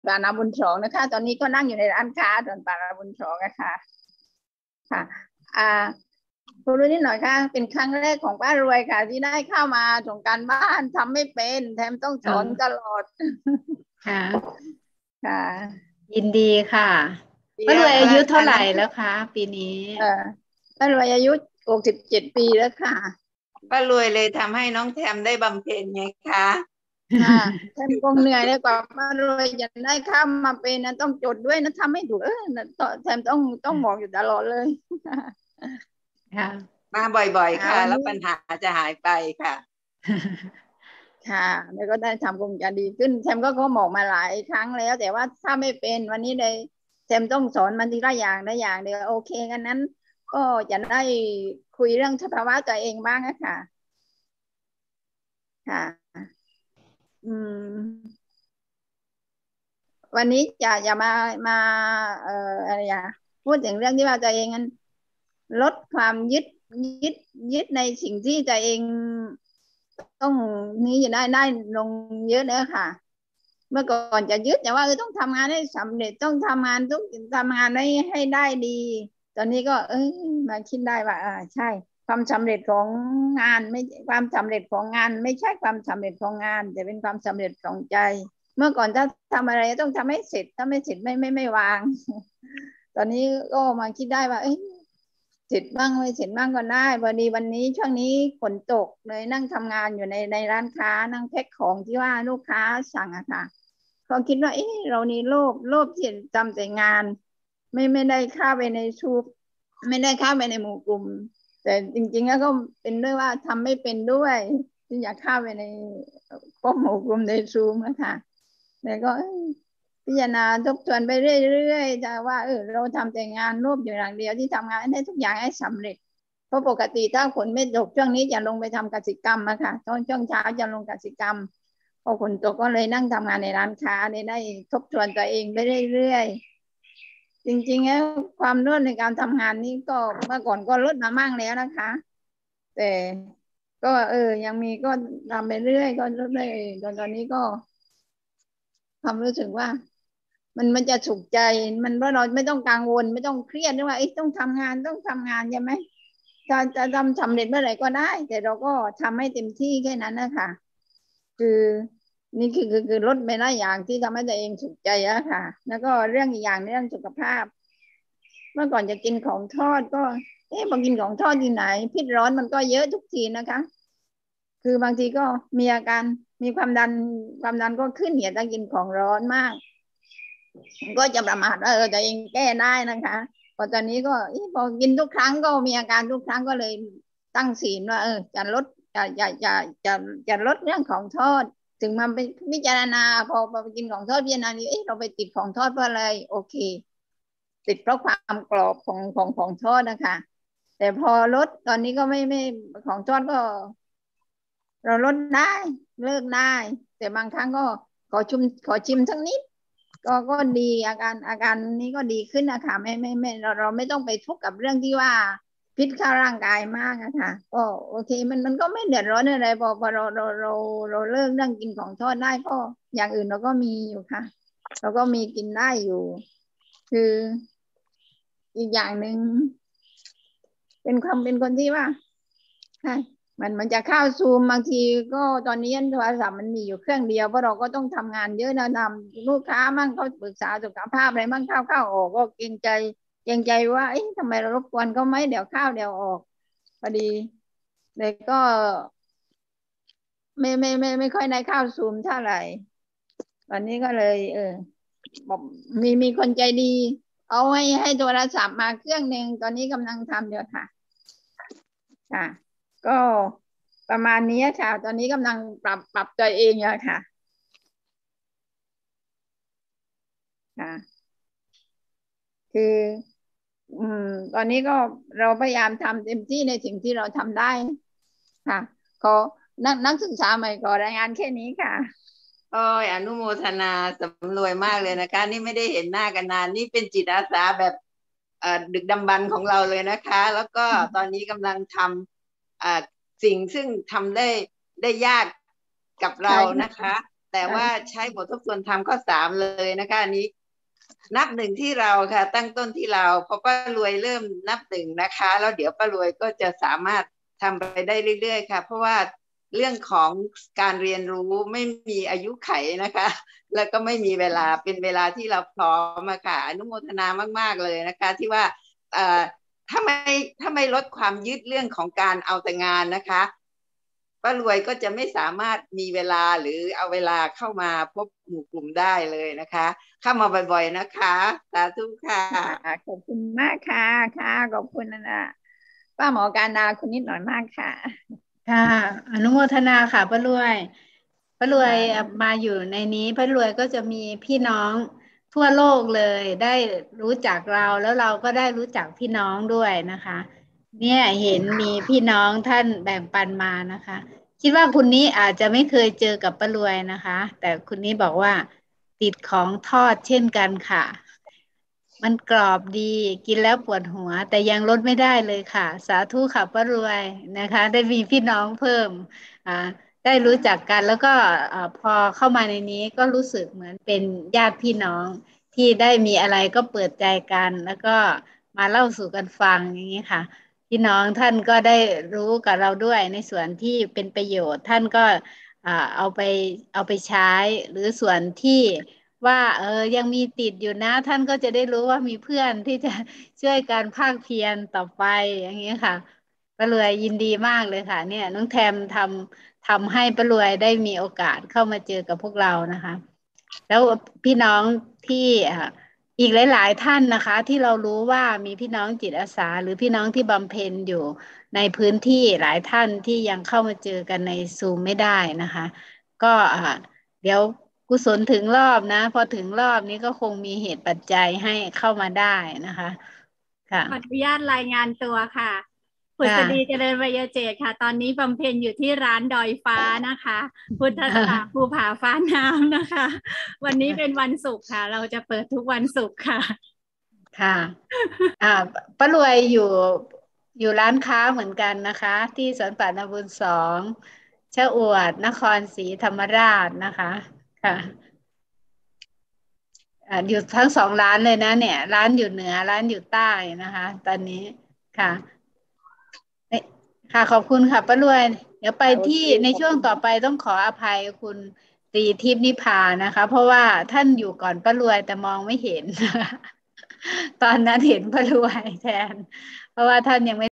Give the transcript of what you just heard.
ปานาบุญฉองนะคะตอนนี้ก็นั่งอยู่ในร้านค้าสวนปานาบุญฉองนะคะค่ะพูดนิดหน่อยค่ะเป็นครั้งแรกของป้ารวยค่ะที่ได้เข้ามาส่งการบ้านทำไม่เป็นแถมต้องสอนตลอดค่ะค่ะยินดีค่ะป้ารวยอายุเท่าไหร่แล้วคะปีนี้ป้ารวยอายุ67 ปีแล้วค่ะป้ารวยเลยทำให้น้องแทมได้บำเพ็ญไงคะแทมคงเหนื่อยเลยกว่าป้ารวยจะได้เข้ามาเป็นนะต้องจดด้วยนะทำไม่ถูกแทมต้องบอกอยู่ตลอดเลยค่ะมาบ่อยๆค่ะแล้วปัญหาจะหายไปค่ะค่ะแล้วก็ได้ทำคงจะดีขึ้นแทมก็บอกมาหลายครั้งแล้วแต่ว่าถ้าไม่เป็นวันนี้เลยแทมต้องสอนมันทีละอย่างละอย่างเดียวโอเคกันนั้นก็จะได้คุยเรื่องสภาวะตัวเองบ้างค่ะค่ะวันนี้จะมาอะไรพูดถึงเรื่องที่ว่าตัวเองนั้นลดความยึดในสิ่งที่ตัวเองต้องนี้จะได้ลงเยอะเลยค่ะเมื่อก่อนจะยึดแต่ว่าต้องทำงานให้สำเร็จต้องทำงานให้ได้ดีตอนนี้ก็มาคิดได้ว่าใช่ความสำเร็จของงานไม่ความสำเร็จของงานไม่ใช่ความสำเร็จของงานแต่เป็นความสำเร็จของใจเมื่อก่อนถ้าทำอะไรต้องทำให้เสร็จถ้าไม่เสร็จไม่วางตอนนี้ก็มาคิดได้ว่าเสร็จบ้างไม่เสร็จบ้างก็ได้พอดีวันนี้ช่วงนี้ฝนตกเลยนั่งทำงานอยู่ในร้านค้านั่งแพ็คของที่ว่าลูกค้าสั่งอะค่ะก็คิดว่าเรานี่โลภที่จำแต่งานไม่ได้เข้าไปในชูไม่ได้เข้าไปในหมู่กลุ่มแต่จริงๆแล้วก็เป็นด้วยว่าทำไม่เป็นด้วยที่อยากเข้าไปในกลุ่มหมู่กลุ่มในซูมนะคะแต่ก็พิจารณาทบทวนไปเรื่อยๆจะว่าเราทำแต่งานรูปอยู่อย่างเดียวที่ทำงานให้ทุกอย่างให้สำเร็จเพราะปกติถ้าฝนไม่ตกช่วงนี้จะลงไปทำกสิกรรมนะคะตอนช่วงเช้าจะลงกสิกรรมพอฝนตกก็เลยนั่งทำงานในร้านค้าได้ทบทวนตัวเองไปเรื่อยๆจริงๆแล้วความรวดในการทำงานนี้ก็เมื่อก่อนก็ลดมามั่งแล้วนะคะแต่ก็ยังมีก็ทำไปเรื่อยก็ลดเลยตอนนี้ก็ความรู้สึกว่ามันจะสุขใจมันว่าเราไม่ต้องกังวลไม่ต้องเครียดว่าต้องทำงานใช่ไหมจะทำสำเร็จเมื่อไหร่ก็ได้แต่เราก็ทำให้เต็มที่แค่นั้นนะคะคือนี่คือลดไปหลายอย่างที่ทำให้ตัวเองสุขใจอะค่ะแล้วก็เรื่องอีกอย่างเรื่องสุขภาพเมื่อก่อนจะกินของทอดก็พอกินของทอดที่ไหนพิษร้อนมันก็เยอะทุกทีนะคะคือบางทีก็มีอาการมีความดันก็ขึ้นเนี่ยถ้ากินของร้อนมากก็จะประมาทว่าตัวเองแก้ได้นะคะพอตอนนี้ก็พอกินทุกครั้งก็มีอาการทุกครั้งก็เลยตั้งศีลว่าจะลดจะลดเรื่องของทอดถึงมาไปพิจารณาพอไปกินของทอดพิจารณาเราไปติดของทอดเพราะอะไรโอเคติดเพราะความกรอบของทอดนะคะแต่พอลดตอนนี้ก็ไม่ของทอดก็เราลดได้เลิกได้แต่บางครั้งก็ขอชิมสักนิดก็ดีอาการนี้ก็ดีขึ้นนะคะไม่เราไม่ต้องไปทุกข์กับเรื่องที่ว่าพิษเข้าร่างกายมากนะคะก็โอเคมันก็ไม่เดือดร้อนอะไรพอเราเลิกเรื่องกินของทอดได้ก็อย่างอื่นเราก็มีอยู่ค่ะเราก็มีกินได้อยู่คืออีกอย่างหนึ่งเป็นคนที่ว่าใช่มันจะเข้าซูมบางทีก็ตอนนี้โทรศัพท์มันมีอยู่เครื่องเดียวเพราะเราก็ต้องทำงานเยอะนะทำลูกค้ามั่งเขาปรึกษาสุขภาพอะไรมั่งเข้าออกก็เกรงใจว่าทำไมเรารบกวนเขาไหมเดี๋ยวเข้าเดี๋ยวออกพอดีเลยก็ไม่ค่อยได้เข้าซูมเท่าไหร่วันนี้ก็เลยบอกมีคนใจดีเอาให้โทรศัพท์มาเครื่องหนึ่งตอนนี้กำลังทำอยู่ค่ะค่ะก็ประมาณนี้ค่ะตอนนี้กำลังปรับตัวเองอยู่ค่ะค่ะคือตอนนี้ก็เราพยายามทำเต็มที่ในสิ่งที่เราทำได้ค่ะขอนักศึกษาใหม่ขอรายงานแค่นี้ค่ะอนุโมทนาสำรวยมากเลยนะคะนี่ไม่ได้เห็นหน้ากันนานนี่เป็นจิตอาสาแบบดึกดำบรรพ์ของเราเลยนะคะแล้วก็ตอนนี้กำลังทำสิ่งซึ่งทำได้ยากกับเรานะคะแต่ว่าใช้บททบทวนธรรมข้อ3เลยนะคะอันนี้นับหนึ่งที่เราค่ะตั้งต้นที่เราพอป้ารวยเริ่มนับหนึ่งนะคะแล้วเดี๋ยวป้ารวยก็จะสามารถทำไปได้เรื่อยๆค่ะเพราะว่าเรื่องของการเรียนรู้ไม่มีอายุไขนะคะแล้วก็ไม่มีเวลาเป็นเวลาที่เราพร้อมอะค่ะอนุโมทนามากๆเลยนะคะที่ว่าถ้าไม่ลดความยึดเรื่องของการเอาแต่งานนะคะป้ารวยก็จะไม่สามารถมีเวลาหรือเอาเวลาเข้ามาพบหมู่กลุ่มได้เลยนะคะเข้ามาบ่อยๆนะคะสาธุค่ะขอบคุณมากค่ะค่ะขอบคุณนะป้าหมอการดาคุณนิดหน่อยมากค่ะค่ะอนุโมทนาค่ะป้ารวยมาอยู่ในนี้ป้ารวยก็จะมีพี่น้องทั่วโลกเลยได้รู้จักเราแล้วเราก็ได้รู้จักพี่น้องด้วยนะคะเนี่ยเห็นมีพี่น้องท่านแบ่งปันมานะคะคิดว่าคุณนี้อาจจะไม่เคยเจอกับป้ารวยนะคะแต่คุณนี้บอกว่าติดของทอดเช่นกันค่ะมันกรอบดีกินแล้วปวดหัวแต่ยังลดไม่ได้เลยค่ะสาธุค่ะป้ารวยนะคะได้มีพี่น้องเพิ่มอ่าได้รู้จักกันแล้วก็พอเข้ามาในนี้ก็รู้สึกเหมือนเป็นญาติพี่น้องที่ได้มีอะไรก็เปิดใจกันแล้วก็มาเล่าสู่กันฟังอย่างนี้ค่ะพี่น้องท่านก็ได้รู้กับเราด้วยในส่วนที่เป็นประโยชน์ท่านก็เอาไปใช้หรือส่วนที่ว่ายังมีติดอยู่นะท่านก็จะได้รู้ว่ามีเพื่อนที่จะช่วยการภาคเพียรต่อไปอย่างนี้ค่ะป้ารวยยินดีมากเลยค่ะเนี่ยน้องแทมทำให้ป้ารวยได้มีโอกาสเข้ามาเจอกับพวกเรานะคะแล้วพี่น้องที่อีกหลายๆท่านนะคะที่เรารู้ว่ามีพี่น้องจิตอาสาหรือพี่น้องที่บำเพ็ญอยู่ในพื้นที่หลายท่านที่ยังเข้ามาเจอกันในซูมไม่ได้นะคะก็เดี๋ยวกุศลถึงรอบนะพอถึงรอบนี้ก็คงมีเหตุปัจจัยให้เข้ามาได้นะคะค่ะขออนุญาตรายงานตัวค่ะผุษดีเจริญวัยเจตค่ะตอนนี้บำเพ็ญอยู่ที่ร้านดอยฟ้านะคะพุทธศาสนาภูผาฟ้าน้ำนะคะวันนี้เป็นวันศุกร์ค่ะเราจะเปิดทุกวันศุกร์ค่ะค่ะป้ารวยอยู่ร้านค้าเหมือนกันนะคะที่สวนป่านาบุญ2ชะอวดนครศรีธรรมราชนะคะค่ะอยู่ทั้ง2ร้านเลยนะเนี่ยร้านอยู่เหนือร้านอยู่ใต้นะคะตอนนี้ค่ะค่ะขอบคุณค่ะป้ารวยเดี๋ยวไปที่ในช่วงต่อไปต้องขออภัยคุณตรีทิพย์นิพานะคะเพราะว่าท่านอยู่ก่อนป้ารวยแต่มองไม่เห็นตอนนั้นเห็นป้ารวยแทนเพราะว่าท่านยังไม่